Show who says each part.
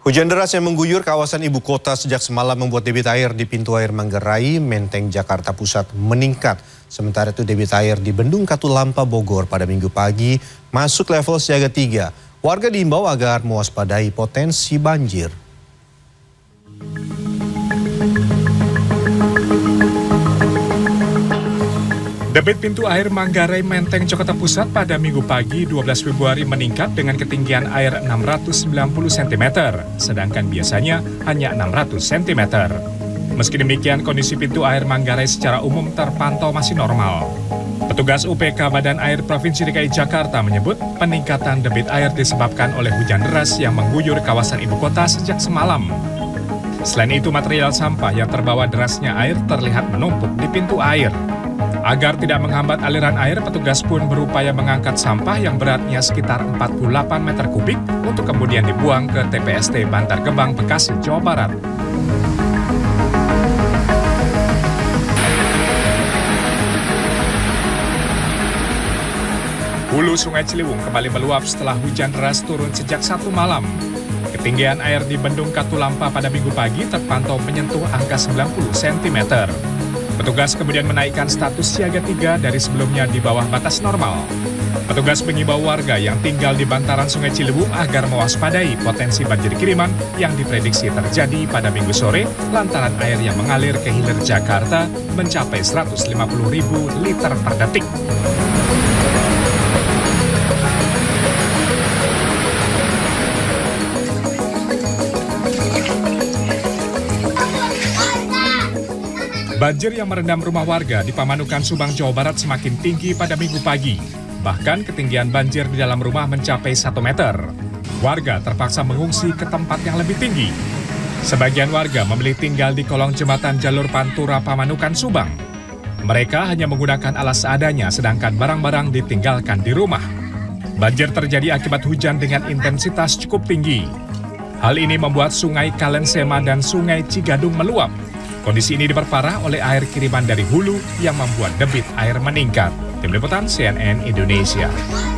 Speaker 1: Hujan deras yang mengguyur kawasan ibu kota sejak semalam membuat debit air di pintu air Manggarai, Menteng, Jakarta Pusat meningkat. Sementara itu debit air di Bendung Katulampa, Bogor pada Minggu pagi masuk level siaga 3. Warga diimbau agar mewaspadai potensi banjir.
Speaker 2: Debit pintu air Manggarai, Menteng, Jakarta Pusat pada Minggu pagi 12 Februari meningkat dengan ketinggian air 690 cm, sedangkan biasanya hanya 600 cm. Meski demikian, kondisi pintu air Manggarai secara umum terpantau masih normal. Petugas UPK Badan Air Provinsi DKI Jakarta menyebut peningkatan debit air disebabkan oleh hujan deras yang mengguyur kawasan ibu kota sejak semalam. Selain itu, material sampah yang terbawa derasnya air terlihat menumpuk di pintu air. Agar tidak menghambat aliran air, petugas pun berupaya mengangkat sampah yang beratnya sekitar 48 meter kubik untuk kemudian dibuang ke TPST Bantar Gebang, Bekasi, Jawa Barat. Hulu Sungai Ciliwung kembali meluap setelah hujan deras turun sejak Sabtu malam. Ketinggian air di Bendung Katulampa pada Minggu pagi terpantau menyentuh angka 90 cm. Petugas kemudian menaikkan status siaga 3 dari sebelumnya di bawah batas normal. Petugas mengimbau warga yang tinggal di bantaran Sungai Ciliwung agar mewaspadai potensi banjir kiriman yang diprediksi terjadi pada Minggu sore lantaran air yang mengalir ke hilir Jakarta mencapai 150.000 liter per detik. Banjir yang merendam rumah warga di Pamanukan, Subang, Jawa Barat semakin tinggi pada Minggu pagi. Bahkan ketinggian banjir di dalam rumah mencapai 1 meter. Warga terpaksa mengungsi ke tempat yang lebih tinggi. Sebagian warga memilih tinggal di kolong jembatan jalur Pantura Pamanukan, Subang. Mereka hanya menggunakan alas seadanya sedangkan barang-barang ditinggalkan di rumah. Banjir terjadi akibat hujan dengan intensitas cukup tinggi. Hal ini membuat Sungai Kalensema dan Sungai Cigadung meluap. Kondisi ini diperparah oleh air kiriman dari hulu yang membuat debit air meningkat. Tim Liputan CNN Indonesia.